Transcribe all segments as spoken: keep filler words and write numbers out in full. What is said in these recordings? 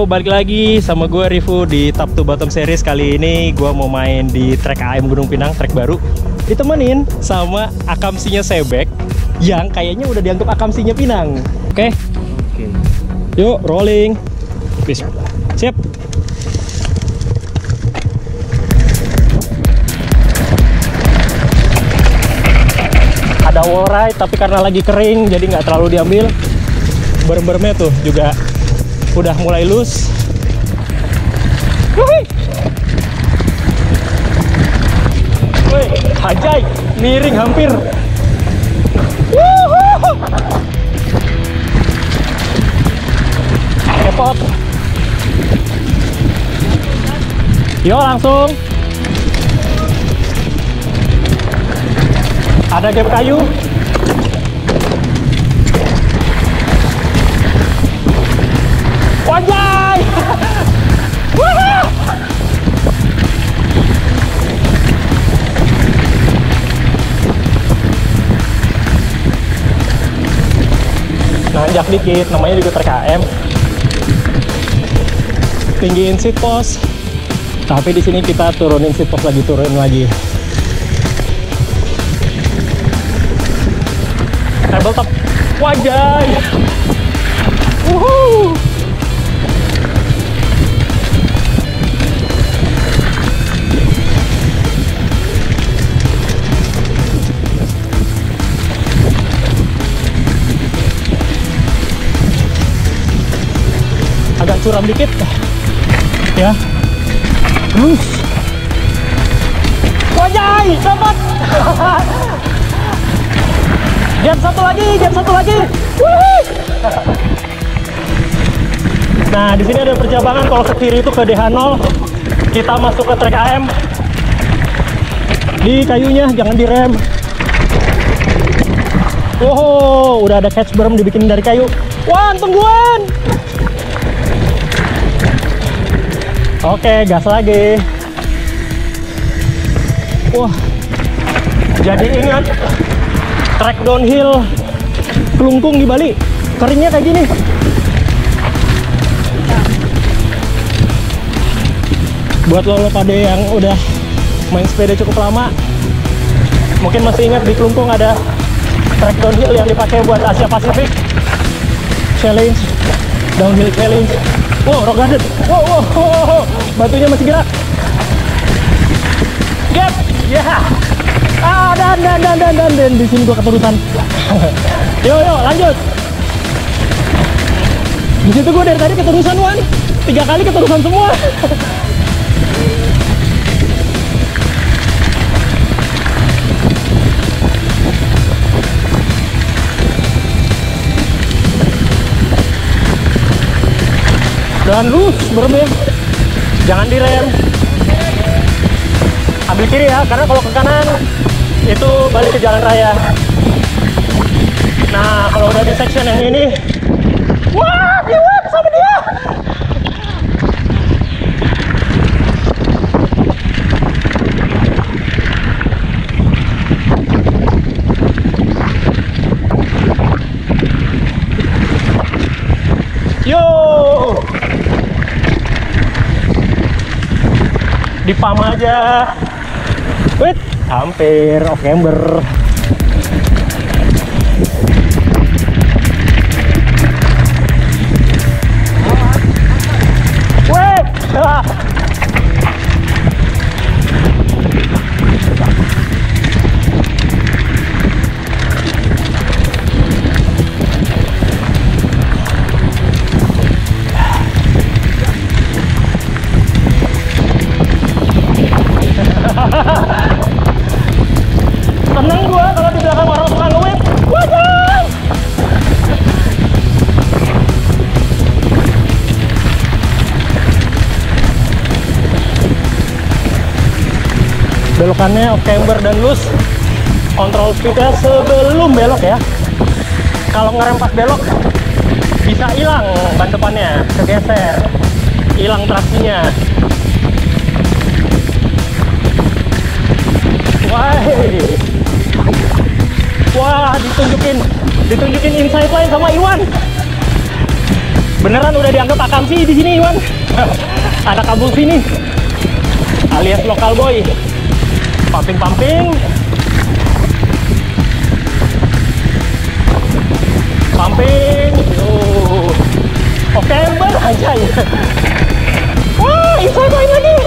balik lagi sama gue Rifu di Top to Bottom Series. Kali ini gue mau main di trek A M Gunung Pinang, trek baru. Ditemenin sama akamsinya Sebek yang kayaknya udah dianggap akamsinya Pinang. Oke? Oke. Yuk, rolling. Bismillah. Siap. Ada wall ride, tapi karena lagi kering jadi nggak terlalu diambil. Berem-beremnya tuh juga udah mulai loose. Wih, wih, hajai, miring hampir. Wuhu. Kepot. Yo, langsung. Ada gap kayu. Wajay! Nanjak dikit, namanya juga trek A M. Tinggiin seat post. Tapi di sini kita turunin seat post lagi, turun lagi. Tabletop. Wajay! Wuhuu! Agak curam dikit ya. Terus wajay, dapat. Gap satu lagi, gap satu lagi. Wuih. Nah, di sini ada percabangan. Kalau ke kiri itu ke D H nol. Kita masuk ke trek A M. Di kayunya jangan direm. Wow, udah ada catch berm dibikin dari kayu. Wan, tungguan. Oke, gas lagi. Wah, jadi ingat trek downhill Kelungkung di Bali, keringnya kayak gini. Buat lo-lo pada yang udah main sepeda cukup lama, mungkin masih ingat di Kelungkung ada trek downhill yang dipakai buat Asia Pacific Challenge, Downhill Challenge. Wow, rock garden. Wow, wow, wow, wow. Batunya masih gerak. Gap. Ya. Yeah. Ah, dan dan dan dan dan, dan. Di sini gua keterusan. Yo yo, lanjut. Di situ gua dari tadi keterusan, Wan. Tiga kali keterusan semua. Dan lurus berem, jangan direm, ambil kiri ya, karena kalau ke kanan itu balik ke jalan raya. Nah, kalau udah di section yang ini, wah, gila sama dia. Yo, di pam aja. Wait, hampir off camber. Wait. Seneng gua kalau di belakang orang suka nge-whip. Wajah! Belokannya off camber dan loose. Kontrol speednya sebelum belok ya. Kalau ngerem pas belok bisa hilang ban depannya, kegeser, hilang traksinya. Wah, wah, ditunjukin, ditunjukin inside line sama Iwan. Beneran udah dianggap akam sih di sini, Iwan. Anak kampung sini, alias lokal boy. Pumping-pumping, pumping. Tuh, oke, ember aja ya. Wah, Iwan main lagi.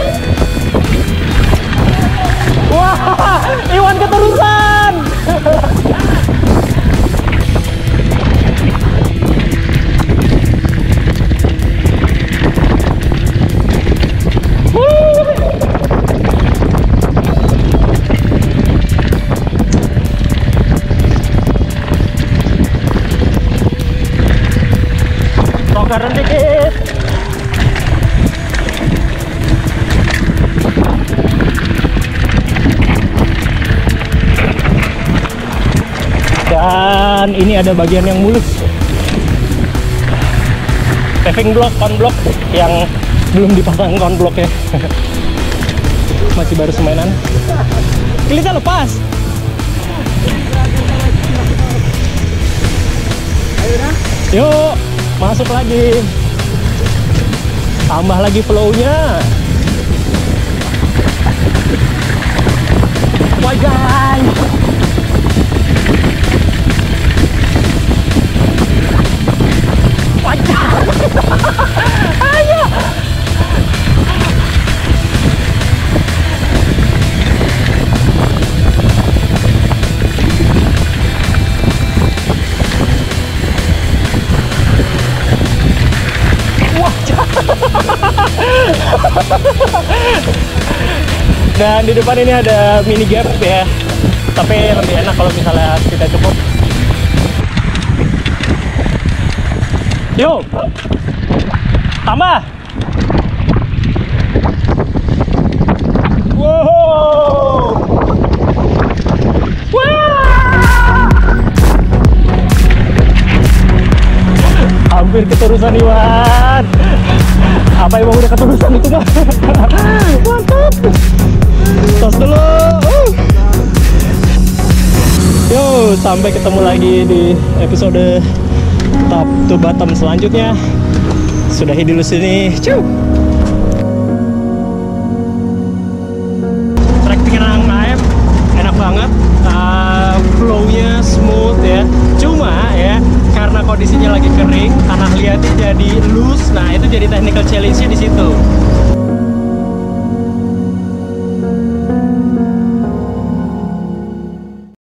Wah, Iwan keterusan. Rokaran dikit. Dan ini ada bagian yang mulus, paving block, con block yang belum dipasang con blocknya. Masih baru semainan. Kilitnya lepas. Yuk, masuk lagi. Tambah lagi flow-nya. Wajay. Wajay. Ayo. Dan di depan ini ada mini gap ya, tapi lebih enak kalau misalnya kita cukup. Yuk, tambah. Wow, wah, hampir keterusan Iwan. Apa emang udah keterusan itu mah? Mantap. Tos dulu. Uh. Yo, sampai ketemu lagi di episode top to bottom selanjutnya. Sudahi dulu sini. Ciao.